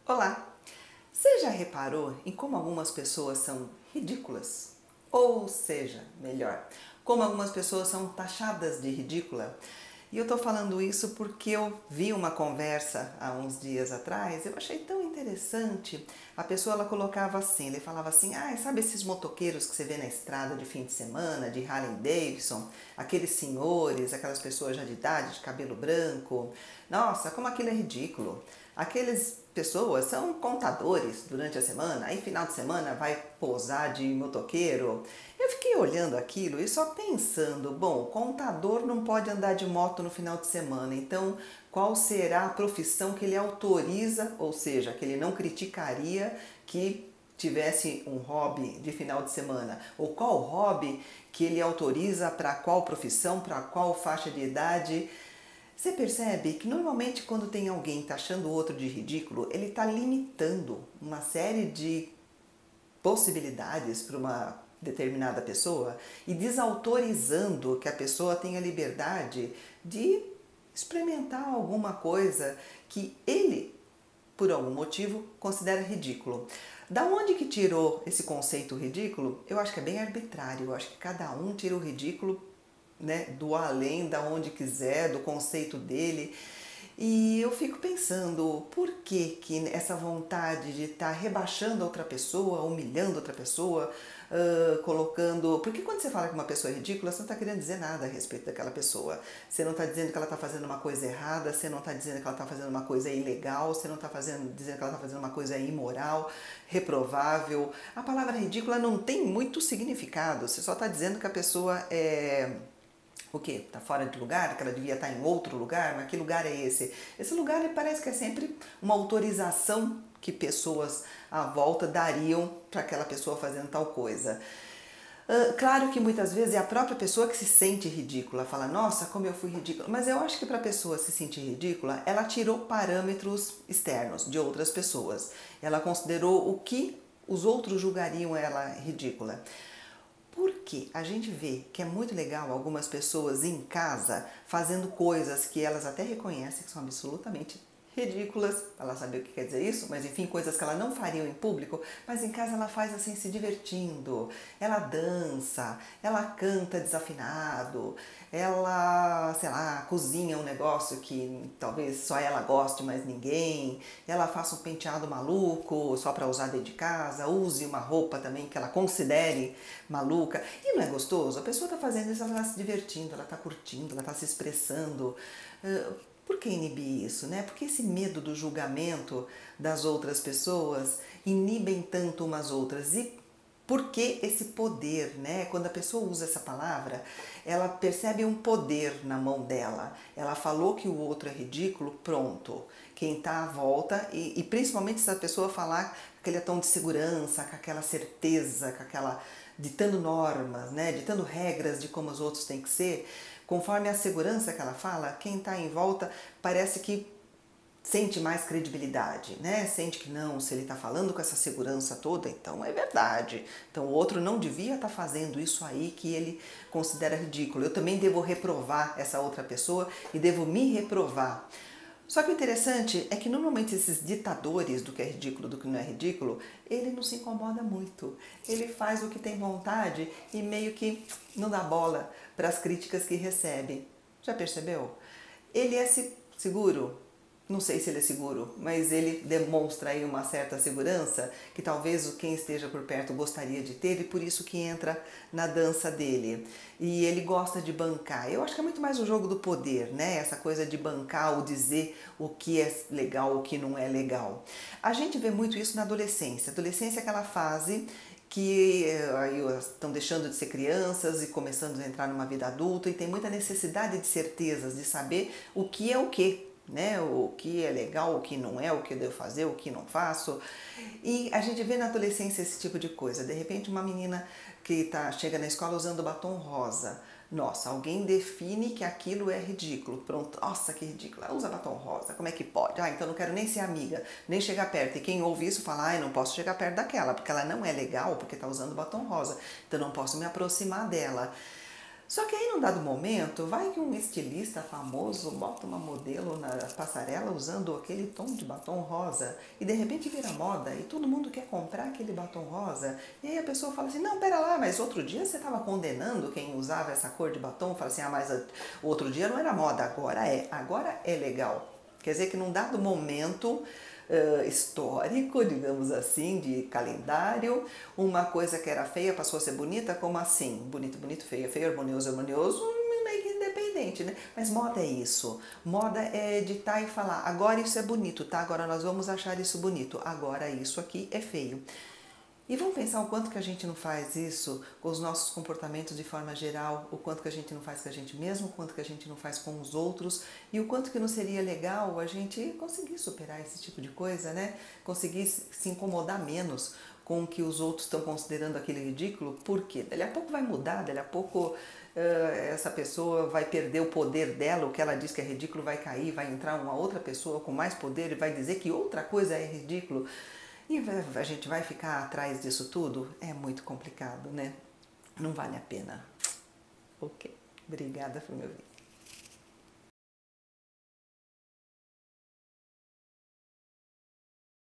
Olá! Você já reparou em como algumas pessoas são ridículas? Ou seja, melhor, como algumas pessoas são taxadas de ridícula? E eu tô falando isso porque eu vi uma conversa há uns dias atrás, eu achei tão interessante. A pessoa ela colocava assim, ele falava assim: sabe esses motoqueiros que você vê na estrada de fim de semana, de Harley Davidson, aqueles senhores, aquelas pessoas já de idade, de cabelo branco? Nossa, como aquilo é ridículo. Aqueles pessoas são contadores durante a semana, aí final de semana vai posar de motoqueiro. Eu fiquei olhando aquilo e só pensando, bom, contador não pode andar de moto no final de semana, então qual será a profissão que ele autoriza, ou seja, que ele não criticaria que tivesse um hobby de final de semana? Ou qual hobby que ele autoriza para qual profissão, para qual faixa de idade? Você percebe que normalmente quando tem alguém taxando o outro de ridículo, ele está limitando uma série de possibilidades para uma determinada pessoa e desautorizando que a pessoa tenha liberdade de experimentar alguma coisa que ele, por algum motivo, considera ridículo. Da onde que tirou esse conceito ridículo? Eu acho que é bem arbitrário, eu acho que cada um tira o ridículo, né, do além, da onde quiser, do conceito dele. E eu fico pensando, por que essa vontade de estar rebaixando outra pessoa, humilhando outra pessoa, colocando... Porque quando você fala que uma pessoa é ridícula, você não está querendo dizer nada a respeito daquela pessoa. Você não está dizendo que ela está fazendo uma coisa errada, você não está dizendo que ela está fazendo uma coisa ilegal, você não está dizendo que ela está fazendo uma coisa imoral, reprovável. A palavra ridícula não tem muito significado, você só está dizendo que a pessoa é... O quê? Está fora de lugar? Que ela devia estar em outro lugar? Mas que lugar é esse? Esse lugar parece que é sempre uma autorização que pessoas à volta dariam para aquela pessoa fazendo tal coisa. Claro que muitas vezes é a própria pessoa que se sente ridícula, fala, nossa, como eu fui ridícula. Mas eu acho que para a pessoa se sentir ridícula, ela tirou parâmetros externos de outras pessoas. Ela considerou o que os outros julgariam ela ridícula. Porque a gente vê que é muito legal algumas pessoas em casa fazendo coisas que elas até reconhecem que são absolutamente ridículas, ela sabe o que quer dizer isso, mas enfim, coisas que ela não faria em público, mas em casa ela faz assim se divertindo, ela dança, ela canta desafinado, ela, sei lá, cozinha um negócio que talvez só ela goste, mas ninguém, ela faça um penteado maluco só para usar dentro de casa, use uma roupa também que ela considere maluca, e não é gostoso? A pessoa está fazendo isso, ela está se divertindo, ela está curtindo, ela está se expressando. Por que inibir isso, né? Porque esse medo do julgamento das outras pessoas inibem tanto umas outras? E por que esse poder, né? Quando a pessoa usa essa palavra, ela percebe um poder na mão dela. Ela falou que o outro é ridículo, pronto. Quem está à volta, e principalmente se a pessoa falar com aquele tom de segurança, com aquela certeza, com aquela ditando normas, né? Ditando regras de como os outros têm que ser, conforme a segurança que ela fala, quem está em volta parece que sente mais credibilidade, né? Sente que não, se ele está falando com essa segurança toda, então é verdade. Então o outro não devia estar fazendo isso aí que ele considera ridículo. Eu também devo reprovar essa outra pessoa e devo me reprovar. Só que o interessante é que normalmente esses ditadores do que é ridículo, do que não é ridículo, ele não se incomoda muito. Ele faz o que tem vontade e meio que não dá bola para as críticas que recebe. Já percebeu? Ele é seguro. Não sei se ele é seguro, mas ele demonstra aí uma certa segurança que talvez quem esteja por perto gostaria de ter e por isso que entra na dança dele. E ele gosta de bancar. Eu acho que é muito mais o jogo do poder, né? Essa coisa de bancar ou dizer o que é legal, o que não é legal. A gente vê muito isso na adolescência. A adolescência é aquela fase que aí estão deixando de ser crianças e começando a entrar numa vida adulta e tem muita necessidade de certezas, de saber o que é o quê. Né? O que é legal, o que não é, o que eu devo fazer, o que não faço. E a gente vê na adolescência esse tipo de coisa. De repente uma menina que chega na escola usando batom rosa. Nossa, alguém define que aquilo é ridículo. Pronto, nossa, que ridículo. Ela usa batom rosa, como é que pode? Então não quero nem ser amiga, nem chegar perto. E quem ouve isso fala, não posso chegar perto daquela, porque ela não é legal, porque está usando batom rosa. Então não posso me aproximar dela. Só que aí, num dado momento, vai que um estilista famoso bota uma modelo na passarela usando aquele tom de batom rosa e de repente vira moda e todo mundo quer comprar aquele batom rosa. E aí a pessoa fala assim, não, pera lá, mas outro dia você estava condenando quem usava essa cor de batom? Fala assim, ah, mas o outro dia não era moda, agora é legal. Quer dizer que num dado momento histórico, digamos assim, de calendário, uma coisa que era feia passou a ser bonita, como assim? Bonito, bonito, feio, feio, harmonioso, harmonioso, meio que independente, né? Mas moda é isso. Moda é editar e falar, agora isso é bonito, tá? Agora nós vamos achar isso bonito, agora isso aqui é feio. E vamos pensar o quanto que a gente não faz isso com os nossos comportamentos de forma geral, o quanto que a gente não faz com a gente mesmo, o quanto que a gente não faz com os outros e o quanto que não seria legal a gente conseguir superar esse tipo de coisa, né? Conseguir se incomodar menos com o que os outros estão considerando aquele ridículo, porque dali a pouco vai mudar, dali a pouco essa pessoa vai perder o poder dela, o que ela diz que é ridículo vai cair, vai entrar uma outra pessoa com mais poder e vai dizer que outra coisa é ridículo. E a gente vai ficar atrás disso tudo? É muito complicado, né? Não vale a pena. Ok. Obrigada por me ouvir.